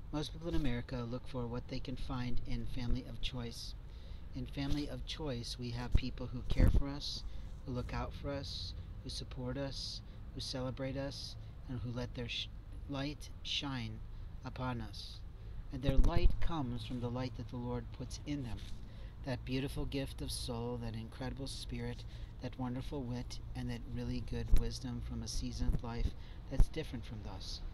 Most people in America look for what they can find in family of choice. In family of choice, we have people who care for us, who look out for us, who support us, who celebrate us, and who let their light shine upon us. And their light comes from the light that the Lord puts in them. That beautiful gift of soul, that incredible spirit, that wonderful wit, and that really good wisdom from a seasoned life that's different from us.